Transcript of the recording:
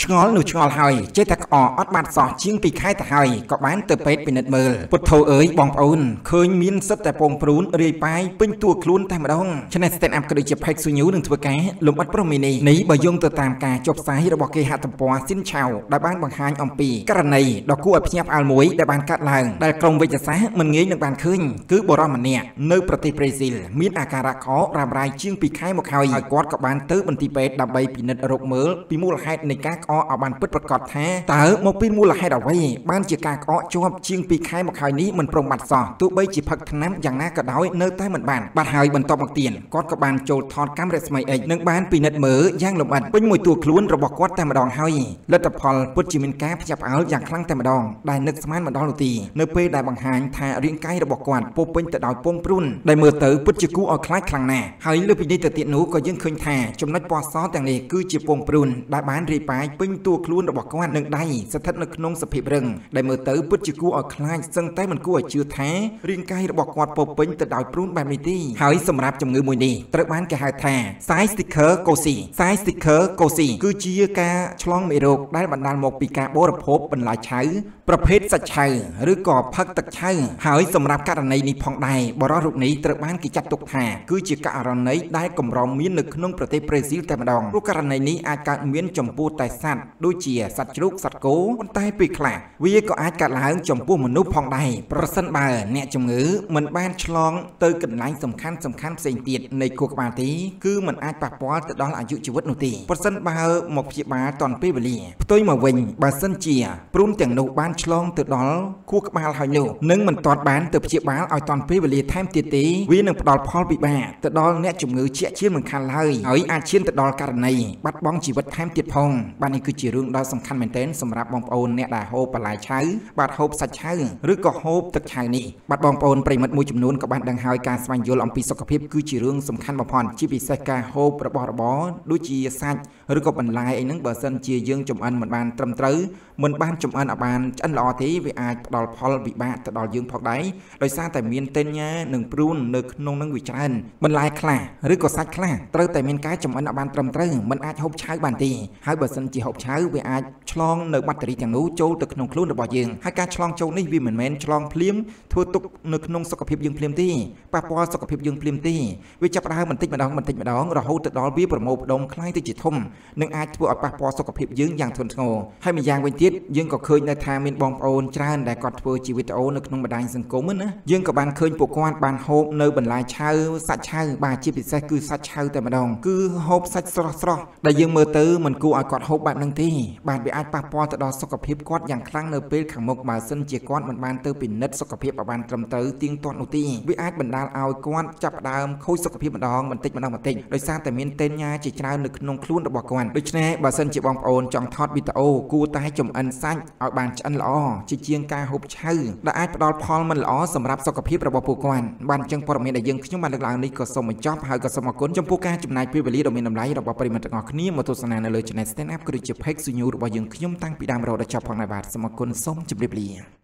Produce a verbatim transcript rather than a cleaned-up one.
ឆ្ងល់នោះឆ្ងល់ហើយចេះតែក្អកអត់បានសោះជាងពីខែទៅហើយក៏បានទៅពេទ្យពិនិត្យមើលពុទ្ធោអើយបងប្អូនឃើញមានសិតតែពងព្រូនរាយប៉ាយពេញតួខ្លួនតែម្ដងឆានែល Stand Up ក៏ដូចជា Page Sunyu នឹងធ្វើការលំអិតប្រមីនីនេះបើយោងទៅតាមការចុះផ្សាយរបស់គេហទំព័រ Sin Chao ដែលបានបង្ហាញអំពីករណីដ៏គួរឲ្យភ្ញាក់ផ្អើលមួយដែលបានកាត់ឡើងដែលក្រុមវិទ្យាសាស្ត្រមិនងាយនឹងបានឃើញគឺបុរសម្នាក់នៅប្រទេសប្រេស៊ីលមានអាការៈក្អករ៉ាំរ៉ៃជាងពីខែមកហើយហើយគាត់ក៏បានទៅមន្ទីរពេទ្យដើម្បីពិនិត្យរកមើលពីមូលហេតុនៃការក្អកឲ្យបានពិតប្រាកដថាតើមកពីមូលហេតុអ្វីបានជាការក្អកជាប់ជាងពីខែមកហើយនេះមិនព្រមបាត់សោះទោះបីជាផឹកថ្នាំយ៉ាងណាក៏ដោយនៅតែមិនបានបាត់ហើយបន្តមកទៀតគាត់ក៏បានចូលថតកាំរស្មី X និងបានពិនិត្យមើលយ៉ាងលម្អិតពេញមួយតួខ្លួនរបស់គាត់តែម្ដងហើយលទ្ធផលពិតជាមានការភ្ញាក់ផ្អើលយ៉ាងខ្លាំងតែម្ដងដែលនឹកស្មានមិនដល់នោះទេនៅពេលដែលបង្ហាញថារាងកាយរបស់គាត់ពោពេញទៅដោយពងព្រូនដែលមើលទៅពិតជាគួរឲ្យខ្លាចខ្លាំងណាស់ហើយលើពីនេះទៅទៀតនោះក៏យើងឃើញថាចំណុចពណ៌សទាំងនេះគឺជាពងព្រូនដែលបានរាយប៉ាយពេញតួខ្លួនរបស់គាត់នឹងដៃស្ថិតនៅក្នុងសភាពរឹងដែលមើលទៅពិតជាគួរឲ្យខ្លាចសឹងតែមិនគួរឲ្យជឿថារាងកាយរបស់គាត់ពោពេញទៅដោយព្រូនបែបនេះទេហើយសម្រាប់ជំងឺមួយនេះត្រូវបានគេហៅថា Cystic Cosi Cystic Cosi គឺជាការឆ្លងមេរោគដែលបណ្ដាលមកពីការបរិភោគបន្លែឆៅប្រភេទសាច់ឆៅឬក៏ផឹកទឹកឆៅហើយសម្រាប់ករណីនេះផងដែរបរិសុទ្ធរូបនេះត្រូវបានគេចាត់ទុកថាគឺជាករណីដែលកម្រមាននៅក្នុងប្រទេសប្រេស៊ីលតែម្ដងព្រោះករណីនេះអាចកើតមានចំពោះតែសត្វដូចជាសត្វជ្រូកសត្វគោប៉ុន្តែពេលខ្លះវាក៏អាចកើតឡើងចំពោះមនុស្សផងដែរប្រសិនបើអ្នកជំងឺមិនបានឆ្លងទៅកន្លែងសំខាន់សំខាន់ផ្សេងទៀតនៃខួរក្បាលទេគឺมันអាចប៉ះពាល់ទៅដល់អាយុជីវិតនោះទេប្រសិនបើមកព្យាបាលទាន់ពេលវេលាផ្ទុយមកវិញបើសិនជាព្រូនទាំងនោះបានឆ្លងទៅដល់ខួរក្បាលហើយនោះនឹងមិនទាន់បានទៅព្យាបាលឲ្យទាន់ពេលវេលាថែមទៀតទេវានឹងផ្ដល់ផលពិបាកទៅដល់អ្នកជំងឺជាក់ជាមិនខានឡើយហើយអាចឈានទៅដល់ករណីបាត់បង់ជីវិតថែមទៀតផងបាទនេះគឺជារឿងដ៏សំខាន់មែនទែនសម្រាប់បងប្អូនអ្នកដែលហូបបន្លែឆៅបាទហូបសាច់ឆៅឬក៏ហូបទឹកឆៅនេះបាទបងប្អូនប្រិមិត្តមួយចំនួនក៏បានដឹងហើយការស្វែងយល់អំពីសុខភាពគឺជារឿងសំខាន់បំផុតជាពិសេសការហូបរបស់របរដូចជាសាច់ឬក៏បន្លែអីហ្នឹងបើសិនជាយើងចម្អិនមិនបានត្រឹមត្រូវមិនបានចម្អិនឲ្យបានឆ្អិនល្អទេវាអាចផ្ដល់ផលវិបាកទៅដល់យើងផងដែរដោយសារតែមានតេនញ៉ានិងព្រូននៅក្នុងនឹងវាច្រើនបន្លែខ្លះឬក៏សាច់ខ្លះត្រូវតែមានការចម្អិនឲ្យបានត្រឹមត្រូវមិនអាចហូបឆៅបានទេហើយបើសិនជាហូបឆៅវាអាចឆ្លងនៅបាក់តេរីទាំងនោះចូលទៅក្នុងខ្លួនរបស់យើងហើយការឆ្លងចូលនេះវាមិនមែនឆ្លងភ្លាមធ្វើទុកនៅក្នុងសុខភាពយើងភ្លាមទេប៉ះពាល់សុខភាពយើងភ្លាមទេវាចាប់ផ្ដើមបន្តិចម្ដងបន្តិចម្ដងរហូតទៅដល់វាប្រមូលផ្ដុំคล้ายទៅជាធំនឹងអាចធ្វើឲ្យប៉ះពាល់សុខភាពយើងយ៉ាងធ្ងន់ធ្ងរហើយម្យ៉ាងវិញទៀតយើងក៏ឃើញដែរថាមានបងប្អូនច្រើនដែលគាត់ធ្វើជាវីដេអូនៅក្នុងបណ្ដាញសង្គមណាយើងក៏បានឃើញពួកគាត់បានហូបនៅបន្លែឆៅសាច់ឆៅបាទជាពិសេសគឺសាច់ឆៅតែម្ដងគឺហូបសាច់ស្រស់ស្រស់ដែលយើងមើលទៅមិនគួរឲ្យគាត់ហូបបែបហ្នឹងទេបាទវាអាចប៉ះពាល់ទៅដល់សុខភាពគាត់យ៉ាងខ្លាំងនៅពេលខាងមុខបើសិនជាគាត់មិនបានទៅពិនិត្យសុខភាពឲ្យបានត្រឹមត្រូវទៀងទាត់នោះទេវាអាចបណ្ដាលឲ្យគាត់ចាប់ផ្ដើមខូចសុខភាពម្ដងបន្តិចម្ដងបន្តិចដោយសារតែមានតេនញ៉ាជាច្រើននៅក្នុងខ្លួនរបស់គាត់ដូច្នេះបើសិនជាបងប្អូនចង់ថតវីដេអូគួរតែចម្អិនសាច់ឲ្យបានឆ្អិនល្អជាជាងការហូបឆៅដែលអាចផ្ដល់ផលមិនល្អសម្រាប់សុខភាពរបស់ពួកគាត់បានអញ្ចឹងព័ត៌មានដែលយើងខ្ញុំបានលើកឡើងនេះក៏សូមបញ្ចប់ហើយក៏សូមអរគុណចំពោះការចំណាយពេលវេលាដ៏មានតម្លៃរបស់ប្រិយមិត្តទាំងអស់គ្នាមកទស្សនានៅលើ Channel Stand Up ក៏ដូចជា Page Sunyu របស់យើងខ្ញុំតាំងពីដើមរហូតដល់ចប់ផងដែរបាទសូមអរគុណសូមជម្រាបលា